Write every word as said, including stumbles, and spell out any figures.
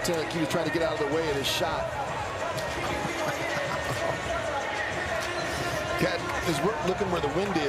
pretend like he was trying to get out of the way of his shot. Cat is looking where the wind is.